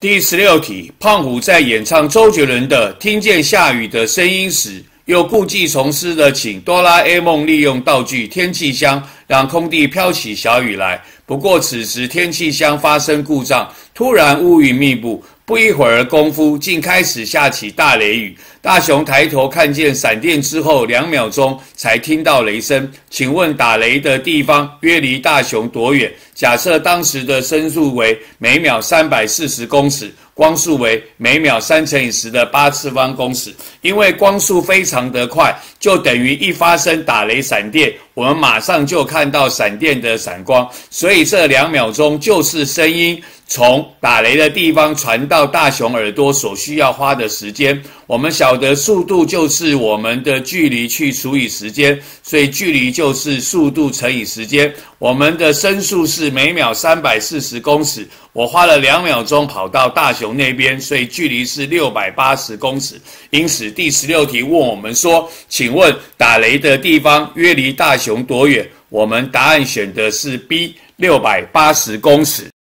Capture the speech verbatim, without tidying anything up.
第十六题，胖虎在演唱周杰伦的《听见下雨的声音》时，又故技重施的请哆啦 A 梦利用道具天气箱，让空地飘起小雨来。不过此时天气箱发生故障，突然乌云密布，不一会儿功夫，竟开始下起大雷雨。大雄抬头看见闪电之后，两秒钟才听到雷声。请问打雷的地方约离大雄多远？假设当时的声速为每秒三百四十公尺，光速为每秒三乘以十的八次方公尺。因为光速非常的快，就等于一发生打雷闪电，我们马上就看到闪电的闪光，所以这两秒钟就是声音从打雷的地方传到大雄耳朵所需要花的时间。我们晓得速度就是我们的距离去除以时间，所以距离就是速度乘以时间。我们的声速是每秒三百四十公尺，我花了两秒钟跑到大雄那边，所以距离是六百八十公尺。因此第十六题问我们说，请问打雷的地方约离大雄多远？我们答案选的是 B， 六百八十公尺。